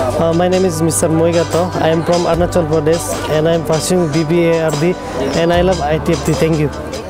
My name is Mr. Moyi Kato. I am from Arunachal Pradesh and I am pursuing BBARD and I love ITFT. Thank you.